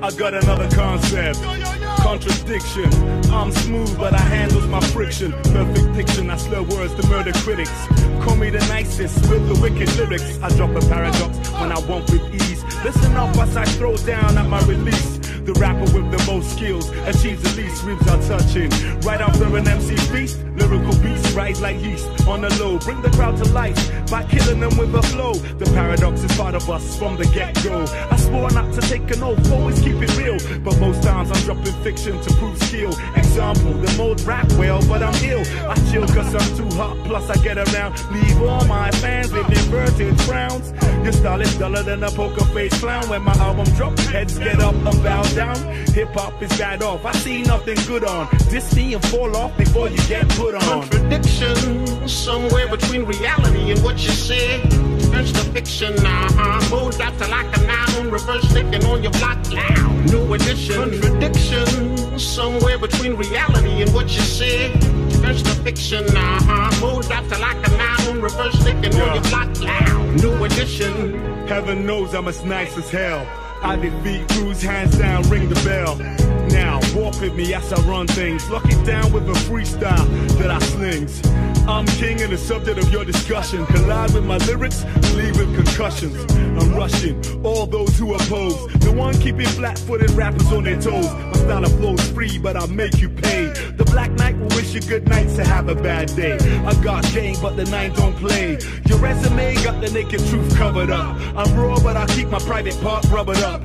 I got another concept. Contradiction. I'm smooth, but I handles my friction. Perfect diction, I slur words to murder critics. Call me the nicest with the wicked lyrics. I drop a paradox when I want with ease. Listen up as I throw down at my release. The rapper with the most skills achieves the least. Ribs are touching right after an MC feast. Lyrical beats rise like yeast on the low. Bring the crowd to life by killing them with a flow. The paradox is part of us from the get-go. I swore not to take an oath, always keep it real. But most times I'm dropping fiction to prove skill. Example, the mode rap well, but I'm ill. I chill cause I'm too hot, plus I get around. Leave all my fans with inverted frowns. Your style is duller than a poker face clown. When my album drops, heads get up and bow down. Hip-hop is bad off, I see nothing good on. Diss me and fall off before you get put on. Contradiction, somewhere between reality and what you say. Turns to fiction, Moved after like a noun, reverse thinking on your block now. New edition. Contradiction, somewhere between reality and what you say. Turns to fiction, Moved after like a noun, reverse thinking on your block now. New edition. Heaven knows I'm as nice as hell. I defeat crews, hands down, ring the bell. Now, walk with me as I run things. Lock it down with a freestyle that I slings. I'm king and the subject of your discussion. Collide with my lyrics, leave with concussions. I'm rushing all those who oppose. The one keeping flat-footed rappers on their toes. My style of flow's free, but I'll make you pay. The Black Knight will wish you good nights to have a bad day. I got game, but the night don't play. Your resume got the naked truth covered up. I'm raw, but I keep my private part rubbered up.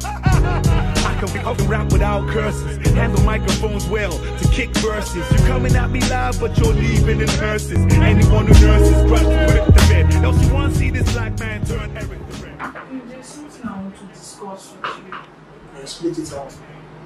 I can rap without curses, handle microphones well to kick verses. You coming at me live, but you're leaving in hearses. Anyone who nurses, crush with the bed. Else you want to see this black man turn Eric the Red. There's something I want to discuss with you. Yeah, split it out.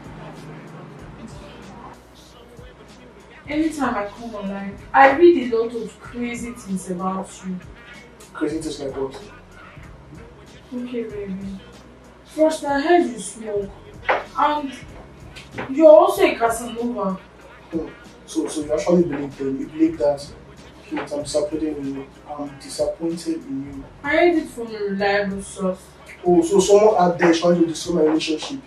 Anytime I come online, I read a lot of crazy things about you. Crazy things like what? Okay, baby. First, I heard you smoke, and you're also a Casanova. So you actually believe them? You believe that I'm disappointed in you? I'm disappointed in you. I heard it from a reliable source. Oh, so someone out there trying to destroy my relationship?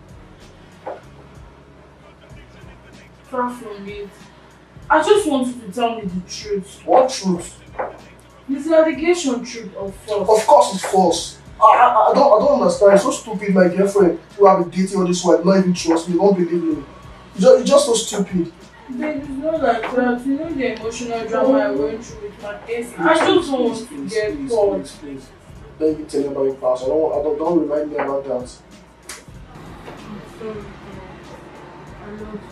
Far from it. I just want you to tell me the truth. What truth? Is the allegation truth or false? Of course it's false. I don't understand. It's so stupid. My girlfriend who have been dating all this while not even trust me, don't believe me. You're just so stupid. Babe, it's not like that. You know the emotional drama I went through with my ex. I just don't want to get caught. Please. Don't even tell me about your past. Don't remind me about that. I'm sorry. I love you.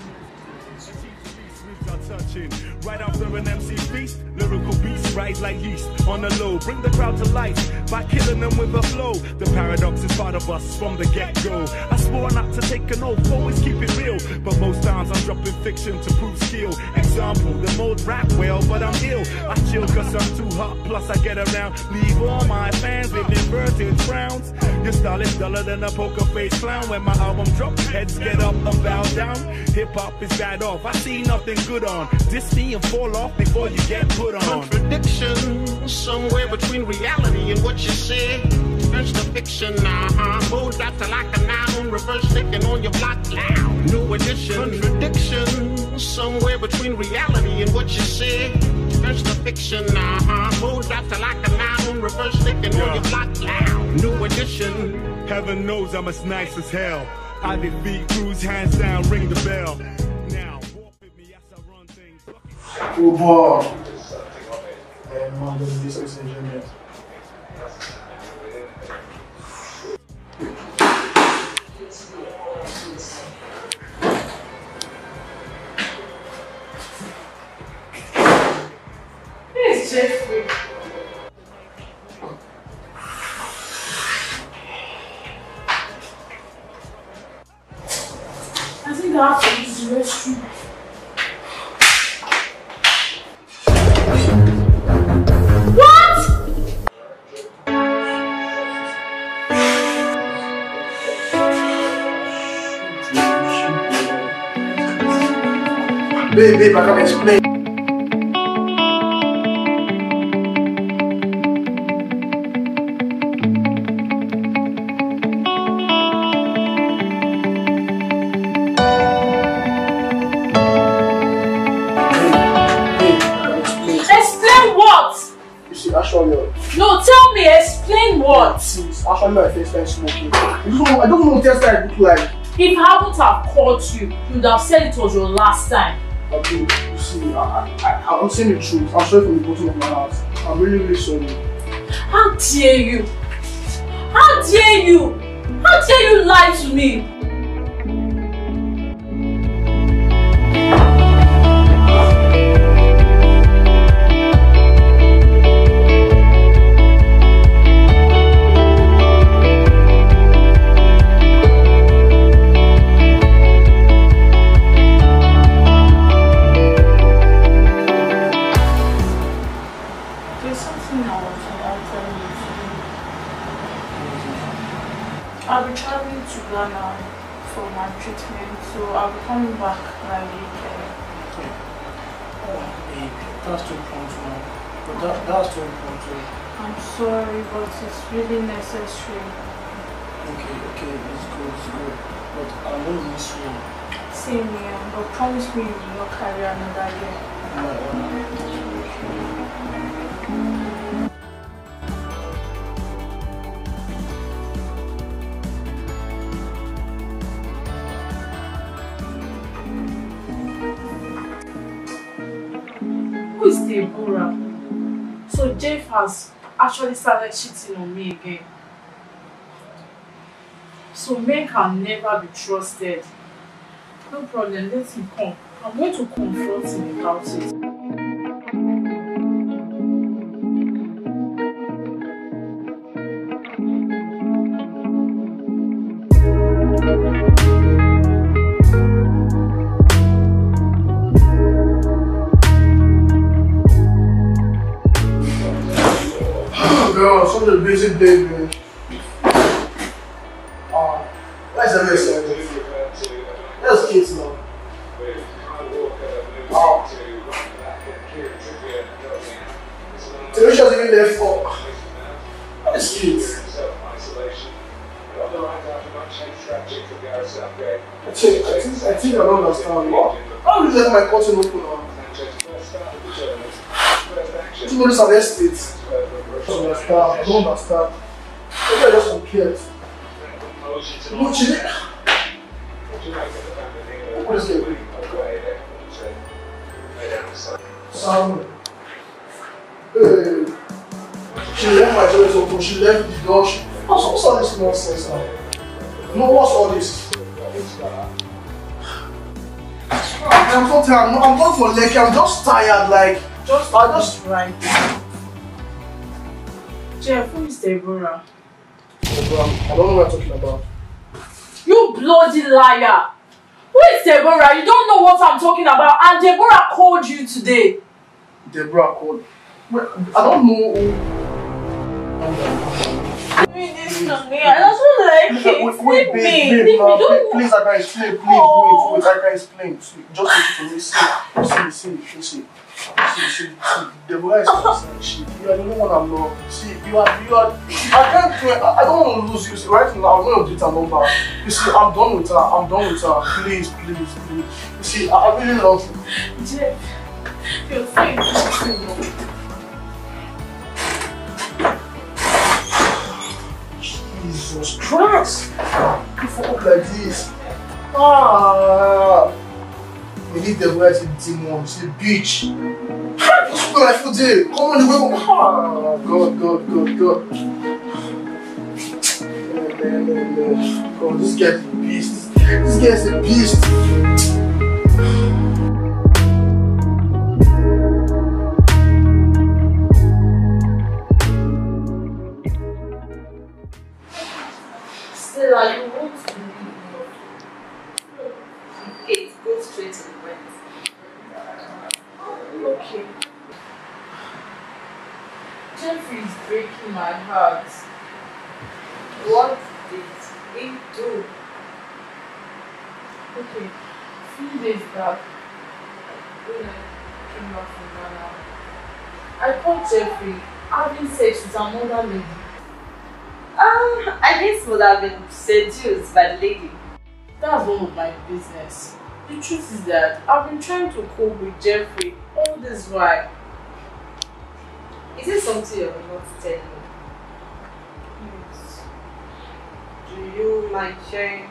Touching right after an MC feast. Lyrical beats rise like yeast on the low. Bring the crowd to life by killing them with a flow. The paradox is part of us from the get-go. I swore not to take an oath, always keep it real. But most times I'm dropping fiction to prove skill. Example, the mode rap well, but I'm ill. I chill cause I'm too hot, plus I get around. Leave all my fans with inverted frowns. Your style is duller than a poker face clown. When my album drops, heads get up and bow down. Hip-hop is bad off, I see nothing good on. Diss me and fall off before you get put on. Contradiction, somewhere between reality and what you say. Turns to fiction, Moved after like a noun, reverse thinking on your block now. New edition. Contradiction, somewhere between reality and what you say. Turns to fiction, Moved after like a noun, reverse thinking on your block now. New edition. Heaven knows I'm as nice as hell. I defeat crews, hands down, ring the bell. Now, walk with me as I run things. Oh boy. Man, this is engineer. Hey, Jeffrey. I think I have to use the restroom. Babe, I can explain. Okay, explain what? Please, actually my first time smoking. I don't know what test I look like. If I wouldn't have caught you, you would have said it was your last time. Okay, you see, I'm saying the truth. I'm sorry from the bottom of my heart. I'm really, really sorry. How dare you? How dare you? How dare you lie to me? I'll be traveling to Ghana for my treatment, so I'll be coming back by weekend. Oh, baby, that's too punctual. But that's too punctual. I'm sorry, but it's really necessary. Okay, it's good. But I won't miss you. Same here, but promise me you will not carry another year. Who is Deborah? So Jeff has actually started cheating on me again. So men can never be trusted. No problem, let him come. I'm going to confront him about it. Girl, such a busy day, man. Where's the mess? Let's kids now. Teresa's even there for. What is kids? I think I don't understand. How do you let my curtain open now? You know this an estate. I don't understand. Maybe I just compared. No, she what is it? She left my toilet open, she left the door. What's all this nonsense now? No, what's all this? I'm so tired. I'm going for Lekki. I'm just tired. Like, I just right. Jeff, who is Deborah? I don't know what you're talking about. You bloody liar! Who is Deborah? You don't know what I'm talking about, and Deborah called you today. Deborah called. Well, I don't know who. I don't like it. Wait, babe, please, I can explain. Please, wait, I can explain. Just listen to me. See. Deborah is concerned. You are the only one I'm not. See, you are. I don't want to lose you. See, right now, I'm going to delete her number. You see, I'm done with her. Please. You see, I really love you. Jeff, you're saying nothing. Jesus Christ! You fuck like this. We need the right to demon, she's a bitch. What's going on for day? Come on, the God. God, this guy's a beast. This guy's a beast. Stella, you won't believe me. Okay, go straight to the point. Okay. Jeffrey is breaking my heart. What did he do? Okay, a few days back, when I came back from Ghana, I called Jeffrey having sex with another lady. I guess would have been seduced by the lady. That's none of my business. The truth is that I've been trying to cope with Jeffrey all this while. Is it something you're not telling me? mind sharing?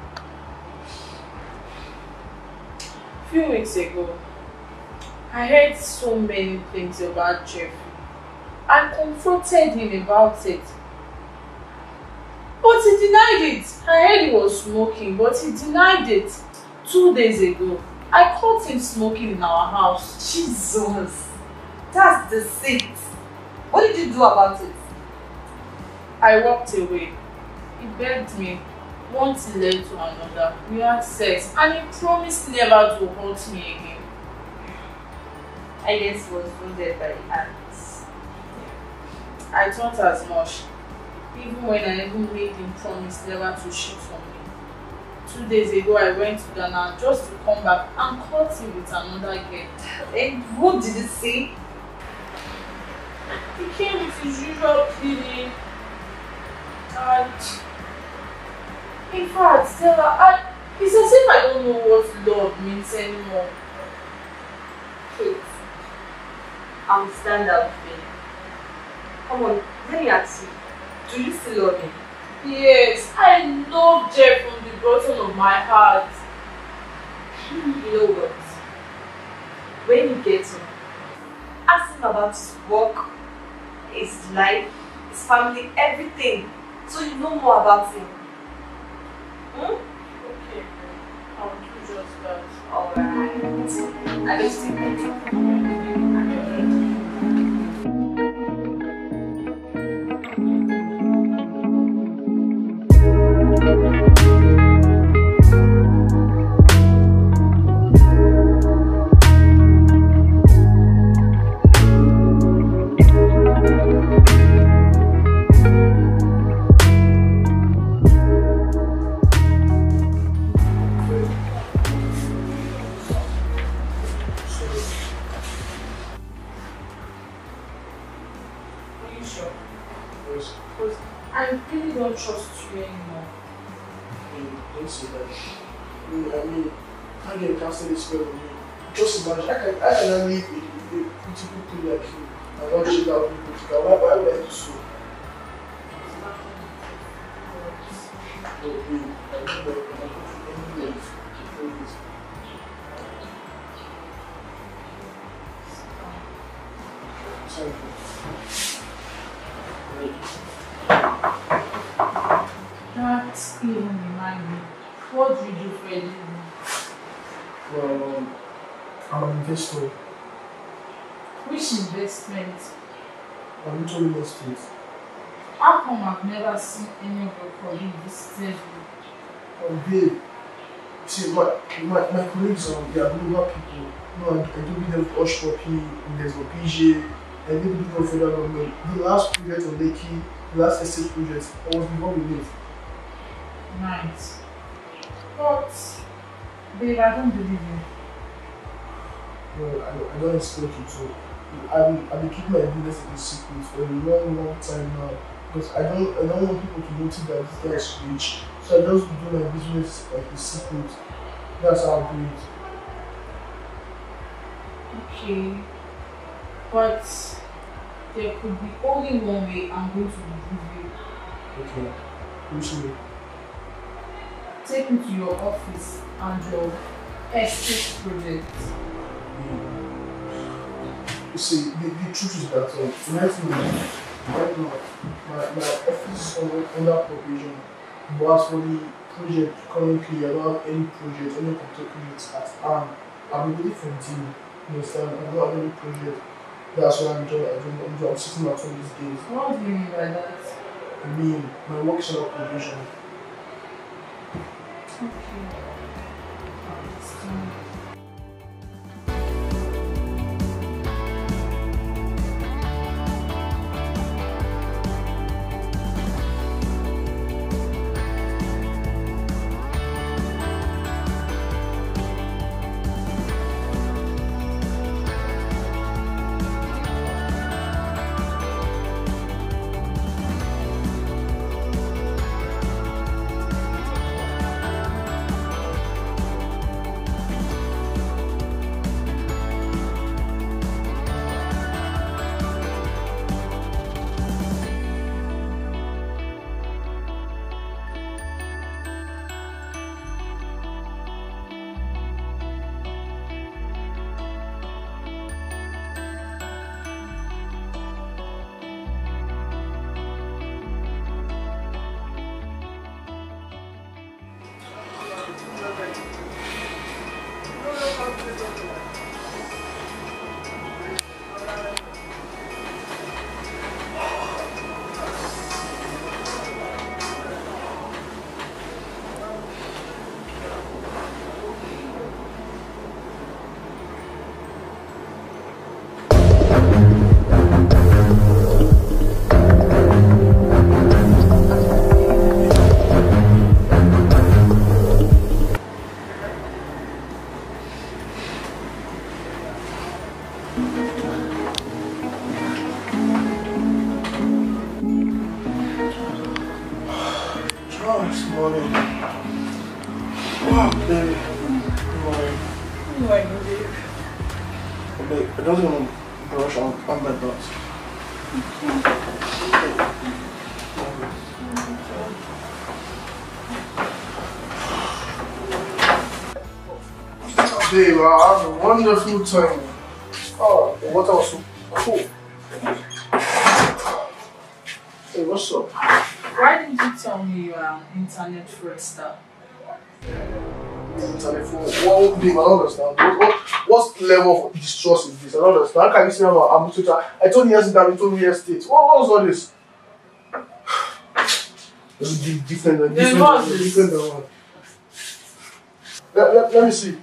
A few weeks ago, I heard so many things about Jeffrey. I confronted him about it. But he denied it. I heard he was smoking, but he denied it. 2 days ago, I caught him smoking in our house. Jesus, that's deceit. What did you do about it? I walked away. He begged me. One thing led to another. We had sex, and he promised never to hurt me again. I guess he was wounded by the hands. I thought as much. Even when I even made him promise never to cheat on me. 2 days ago, I went to Ghana just to come back and caught him with another girl. And what did he say? He came with his usual pleading. And in fact, Stella, it's as if I don't know what love means anymore. Kate, I'll stand up for you. Come on, let me ask you. Do you still love him? Yes, I love Jeff from the bottom of my heart. You know what? When you get him, ask him about his work, his life, his family, everything. So you know more about him. Okay, I'll do just that. Alright. I will see you. I really don't trust you anymore. Don't say that. I mean, how can you cancel this spell on you? Just imagine, I cannot leave a beautiful thing like you and not shake out people. Why would I do so? No, babe, I don't know. I'm not going to any love. Thank you. That even remind me. What do you do for a living? Well, I'm an investor. Which investment? I'm into real estate. How come I've never seen any of your colleagues visited you? Oh, babe. See, my colleagues, they are global people. No, I do with them Hush Puppy, there's no PJ, I do with the federal government. The last project on Lekki, the last estate project, I was involved with it. Nice. But, babe, I don't believe you. Well, I don't expect you to. I've been keeping my business a secret for a long time now. Because I don't want people to notice that this guy is rich. So I just do my business like a secret. That's how I do it. Okay. But there could be only one way I'm going to believe you. Okay. Which way? Take me to your office and your estate project. You see, the truth is that right now, my office is under probation. But as for the project currently, I don't have any project, any computer projects at hand. I'm waiting for the deal. You understand? I don't have any project. That's why I'm sitting at home these days. What do you mean by that? I mean, my work is under probation. Okay. I understand. Oh, it's morning. Oh, baby. Good morning. Good morning, babe. Babe, I don't want to brush on my butt. Babe, I had a wonderful time. Oh, the water was so cool. Hey, what's up? Why didn't you tell me you are an internet fraudster? Internet phone. What, babe, I don't understand. What level of distrust is this? I don't understand. How can you say I'm a Twitter? I told you yesterday I'm into real estate. What was all this? Different than one. Let me see.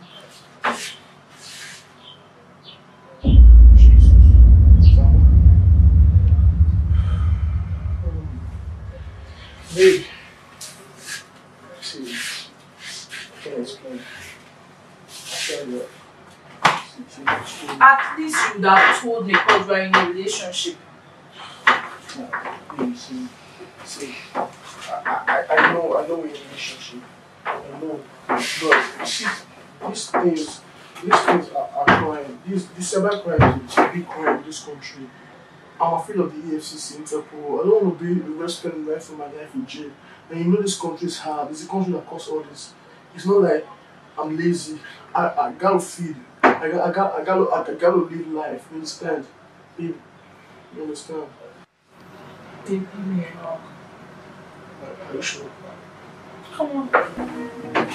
Babe, see, I can't explain. At least you would have told me because we're in a relationship. Babe, see, I know we're in a relationship. I know, but see, these things are crime. This cybercrime is a big crime in this country. I'm afraid of the EFCC, Interpol. I don't want to be arrested right from my life in jail. And you know this country is hard. It's the country that caused all this. It's not like I'm lazy. I gotta feed. I gotta live life. You understand? Babe, you understand? Babe, give me a hug. Are you sure? Come on.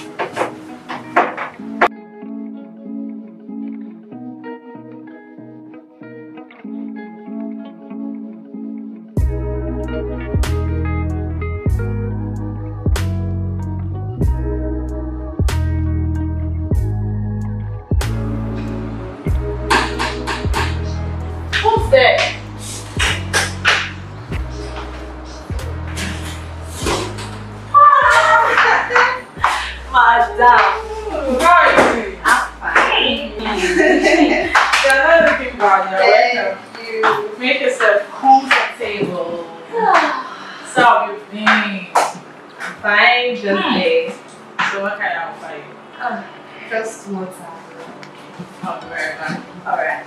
Who's there? Madam. How are you? I'm fine. You're not looking bad. Thank you. Make yourself comfortable. So how have you been? I'm fine, just day. So what kind of fight? Just water. I'll be right back. Alright.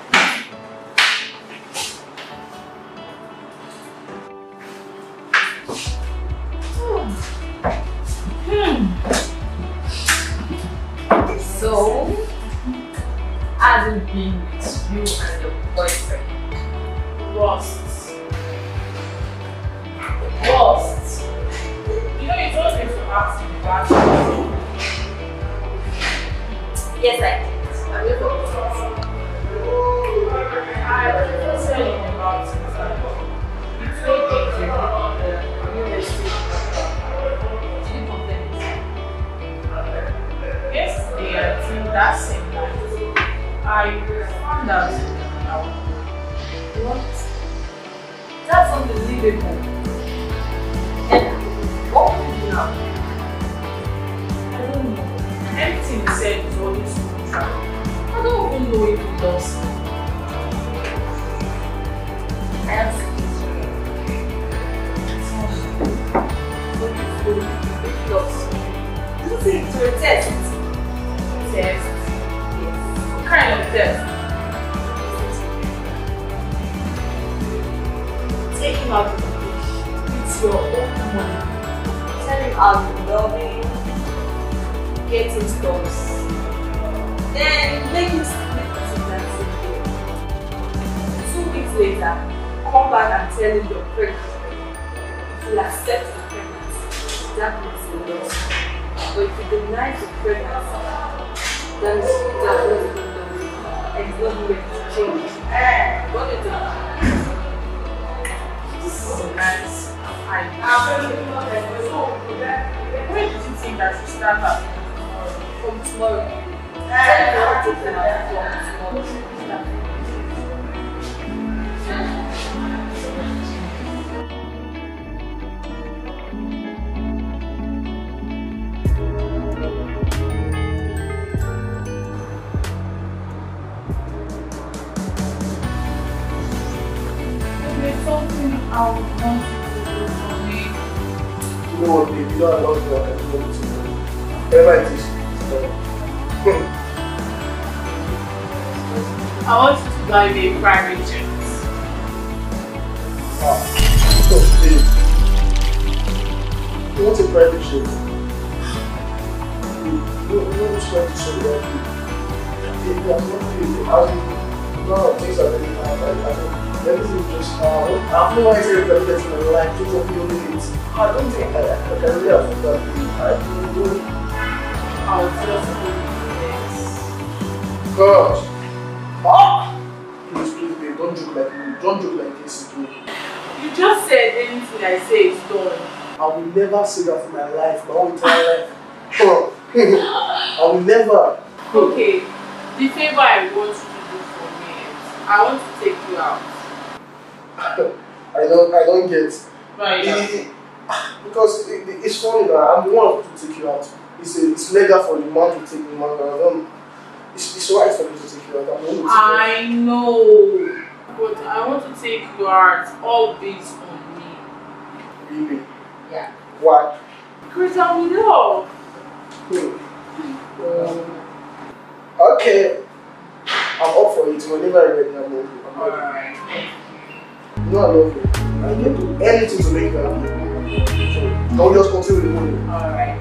So, Has it been with you and your boyfriend? Worst. You know you told me to ask me about it. yes, I did. I'm going to I was telling you about it. You told me to about the real estate. Did you complain? Yesterday, I think that same night, I found out What? That's unbelievable. And what will you do now? I don't know. Everything he said is always contrary. I don't even know if he does. I have skills. So you feel big loss. You see, to a test. Test. Yes. What kind of test? Take him out of the beach. It's your own money. Tell him how you love him. Get him stores. Then make him sleep with him that same day. 2 weeks later, come back and tell him you're pregnant. If he accepts the pregnancy, that means he loves you. But if he denies the pregnancy, then it's not even love you. And he's not ready to change. What do you think? This is a nice idea. So, when did you think that should start happening? From tomorrow. Tell him not to take him out from tomorrow. There's something I would want you to do for me. You know what, baby, you know I love you, I can do anything. Whatever it is, I want you to buy me a private jet. Because babe, you want a private jet? You know trying to say that things are very hard. Everything just hard. I have no idea if I'm getting a life to talk to you. I don't think I can really afford that. I don't know. I'll just do this. Gosh. Please, babe, don't joke like me. Don't joke like this. You just said anything I say is done. I will never say that in my life, my whole entire life. I will never. Okay, the favor I want you to do for me is I want to take you out. I don't get. Right. Because it's funny that I'm the one to take you out. It's legal for the man to take the man out. It's right for me to take you out. I'm the one to take you out. I know, but I want to take you out all based on me. Really? Yeah. Why? Because I'm in love. Okay. I'm up for it. Whenever I'm ready, I'm ready. Alright. You know I love you. I can do anything to make you happy. So don't just continue with the money. Alright.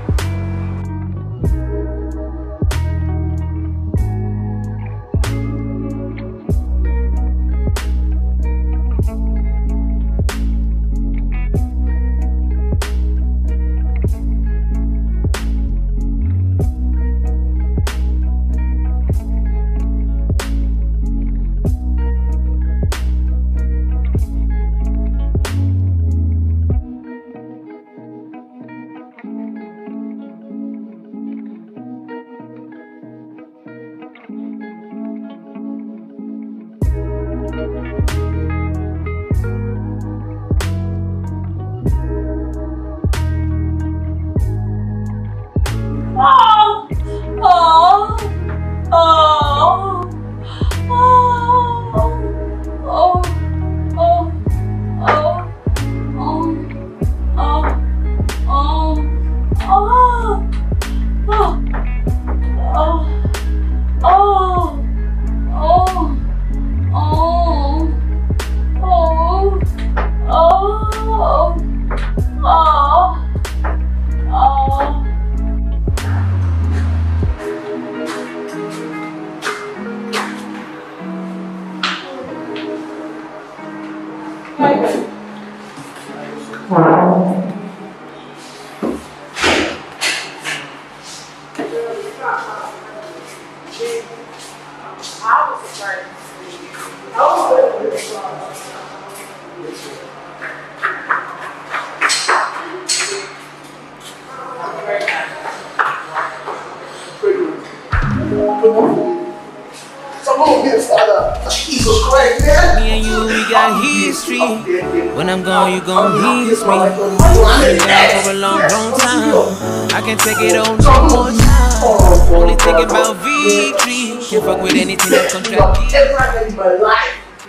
When I'm gone, you gon' miss me. Been down for a long, long time. I can take it on no more time. Only thinking about victory. Can't fuck with anything that comes back. Ever in my life.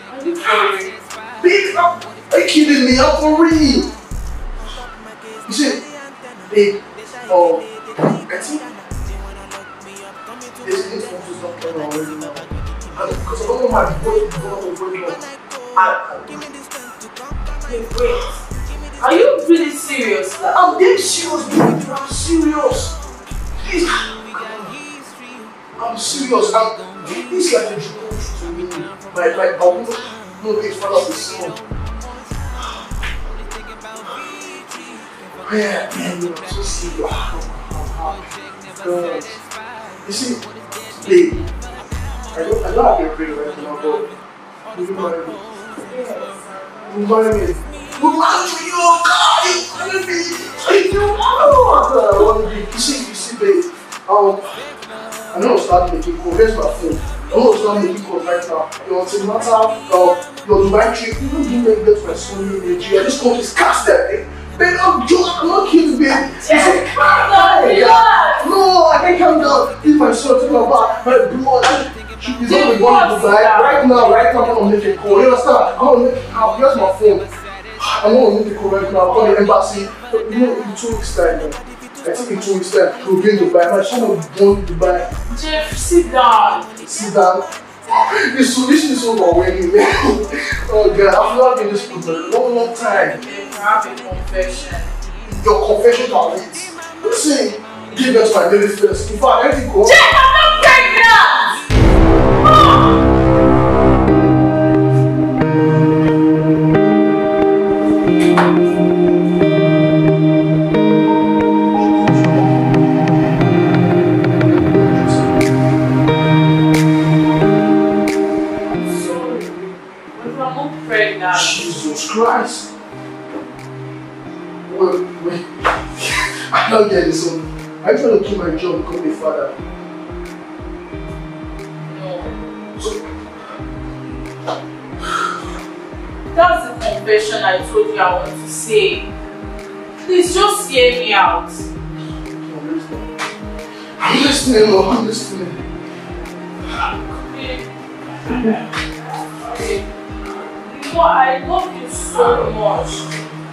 Big up. Are you kidding me? I'm for real. You see, big. Oh, I think this is not going on right now. Because I don't know my voice going on. Wait, are you really serious? I'm dead serious, dude. I'm serious. Please. I'm serious. This is like a joke to me. My no big fan of the song. Yeah, man, you're so serious. God. You see, babe, I know I've been pretty right now, but you remind me. You remind me. You see, babe. I know I'll start making calls. Where's my phone? I'm going to start making calls right now. Your matter, your Dubai trip, you don't give me a my son in Nigeria. This call is cast there, eh? Babe, I'm not kidding, babe. No, I can't calm down. If my son took my back, my blood, he's only going to Dubai. Right now, I'm going to make a call. You understand? I'm going to make a call. Here's my phone. I I want to make the correct now. I'll call the embassy. You know, in 2 weeks' time, I think in 2 weeks' time, we'll be in Dubai. My son will be born in Dubai. Jeff, sit down. Sit down. This solution is overwhelming. Oh God, I've not been this good for a long time. I have a confession. Your confession can wait. Listen, give us my baby first. In fact, everything goes. Jeff, I'm not pregnant! Jesus Christ! Wait. I don't get this one. Are you trying to keep my job and become a father? No. That's the confession I told you I want to say. Please just hear me out. I'm listening, Mom. I'm listening. Okay. I love you so much.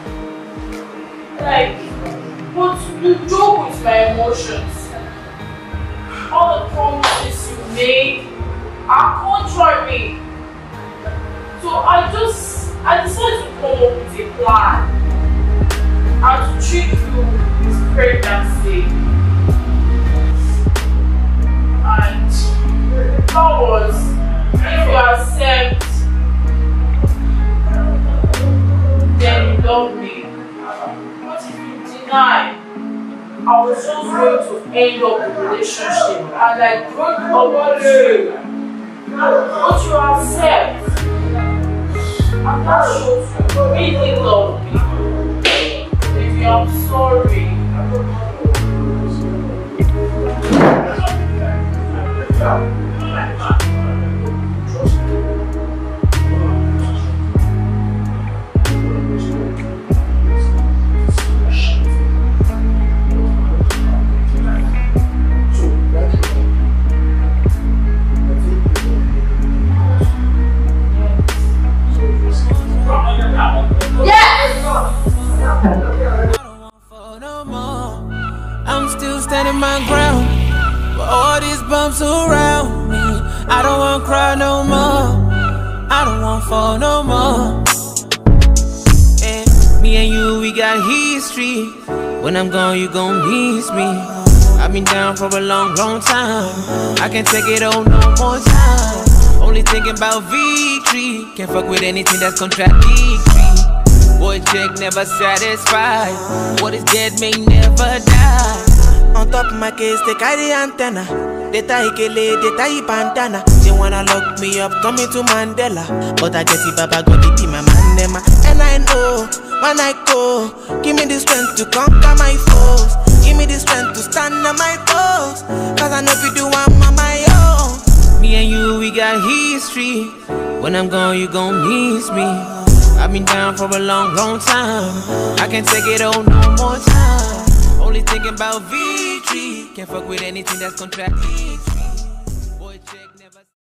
Like, but you joke with my emotions. All the promises you made are contrary. So I decided to come up with a plan and to treat you with pregnancy. And that was, if you accept, then you love me. But if you deny, I was just going to end up the relationship and I broke up with you. But you accept, and that shows you really love me. Baby, I'm sorry. I'm still standing my ground, but all these bumps around me. I don't want to cry no more. I don't want to fall no more. And me and you, we got history. When I'm gone, you gon' miss me. I've been down for a long, long time. I can't take it on no more time. Only thinking about victory. Can't fuck with anything that's contradictory. Boy check never satisfied. What is dead may never die. On top of my case, they carry antenna. Data ikele, data ipantana. They wanna lock me up, turn me to Mandela. But I just see Baba God, it be my man, them. And I know, when I go, give me the strength to conquer my foes. Give me the strength to stand on my toes. Cause I know if you do, I'm on my own. Me and you, we got history. When I'm gone, you gon' miss me. I've been down for a long, long time. I can't take it on no more time. Only thinking about victory. Can't fuck with anything that's contradictory.